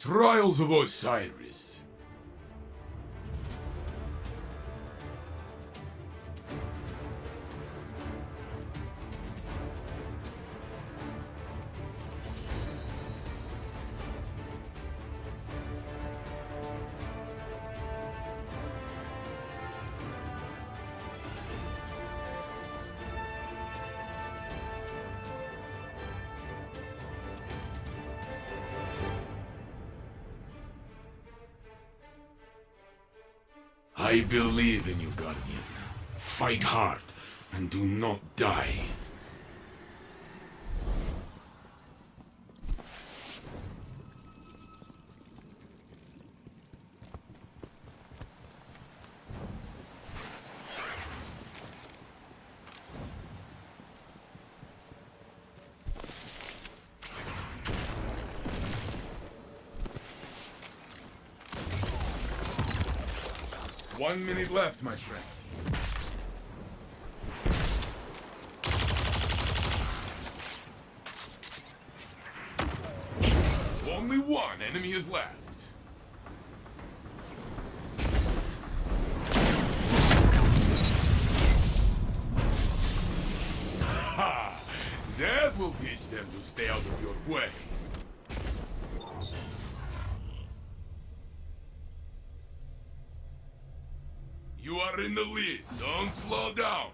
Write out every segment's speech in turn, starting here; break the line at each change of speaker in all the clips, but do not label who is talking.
Trials of Osiris. I believe in you, Guardian. Fight hard, and do not die. One minute left, my friend. Only one enemy is left. Ha! That will teach them to stay out of your way. You are in the lead. Don't slow down.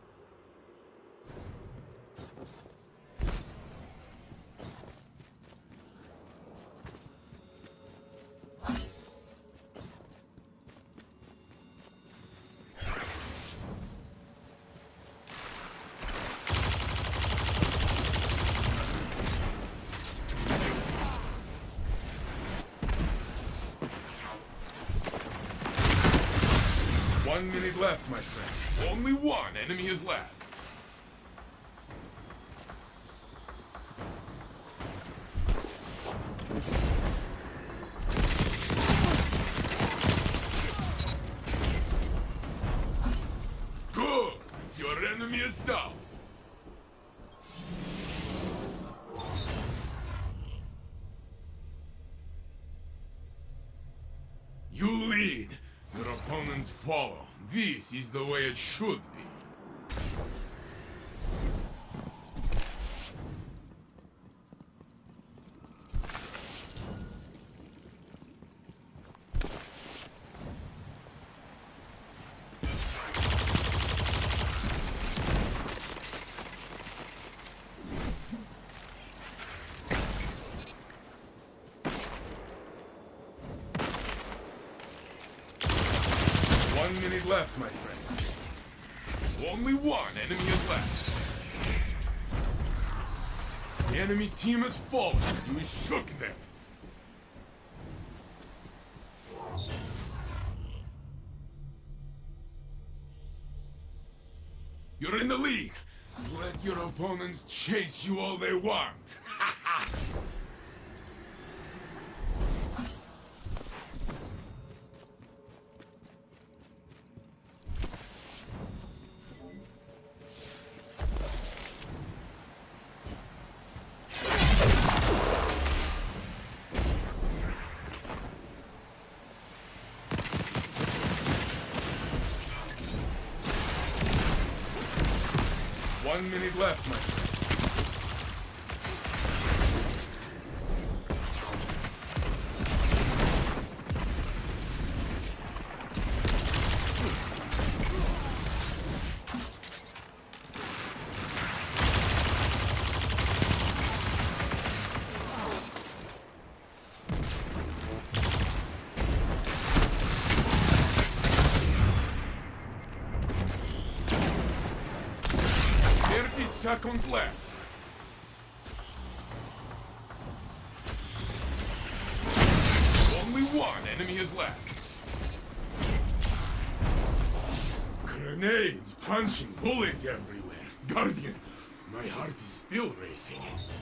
One minute left, my friend. Only one enemy is left. Good! Your enemy is down. You lead. Your opponents follow. This is the way it should be. One minute left, my friend. Only one enemy is left. The enemy team has fallen. You shook them. You're in the league. Let your opponents chase you all they want. One minute left, my friend. Seconds left. Only one enemy is left. Grenades, punching, bullets everywhere. Guardian, my heart is still racing.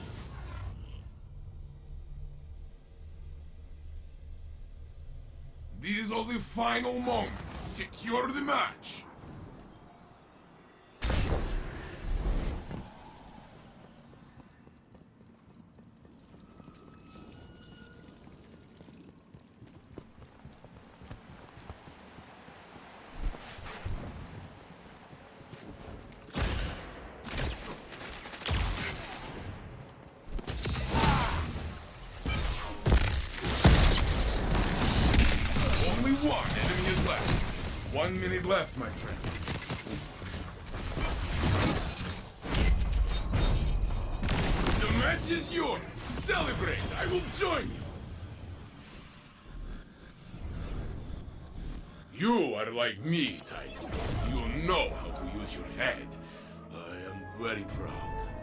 These are the final moments. Secure the match. 1 minute left, my friend. The match is yours. Celebrate. I will join you. You are like me, Tiger. You know how to use your head. I am very proud.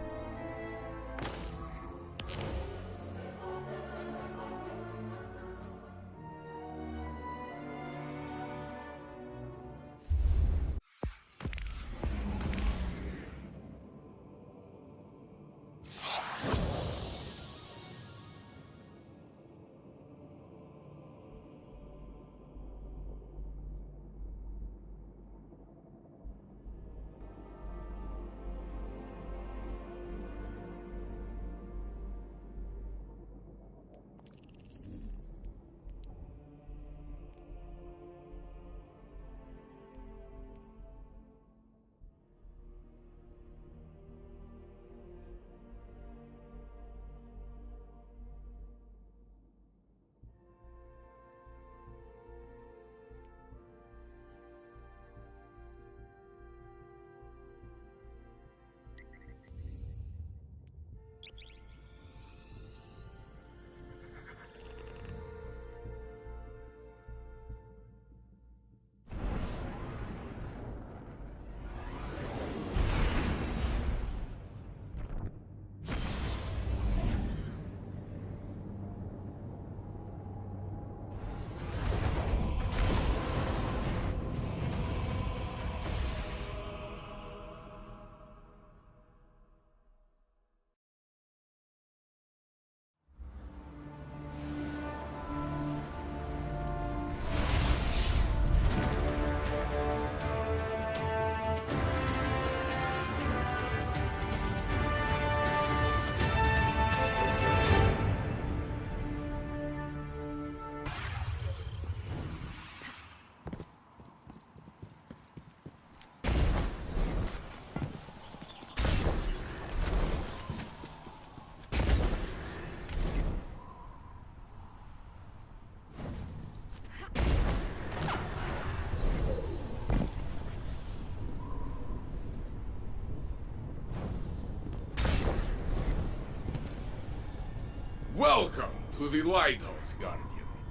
Welcome to the Lighthouse, Guardian.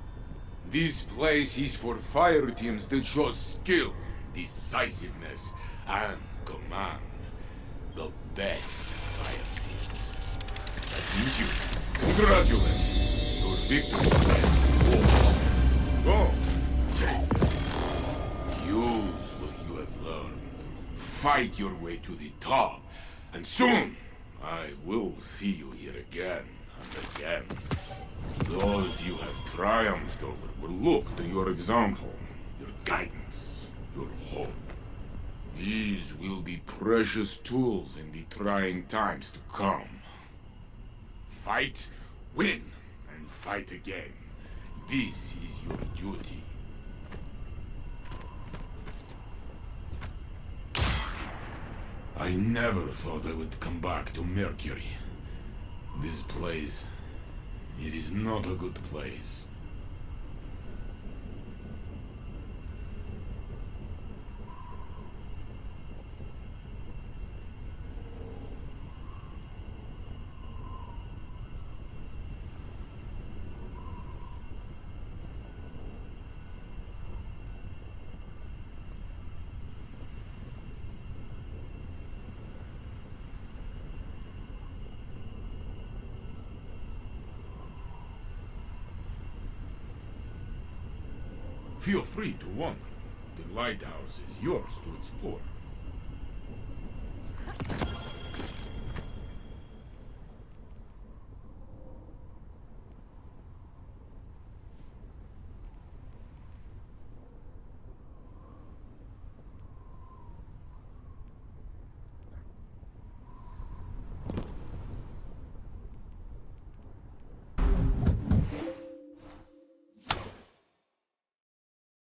This place is for fire teams that show skill, decisiveness, and command. The best fire teams. That means you. Congratulations. Your victory is yours. Go. Take it. Use what you have learned. Fight your way to the top. And soon, I will see you here again. And again, those you have triumphed over will look to your example, your guidance, your hope. These will be precious tools in the trying times to come. Fight, win, and fight again. This is your duty. I never thought I would come back to Mercury. This place, it is not a good place. Feel free to wander. The lighthouse is yours to explore.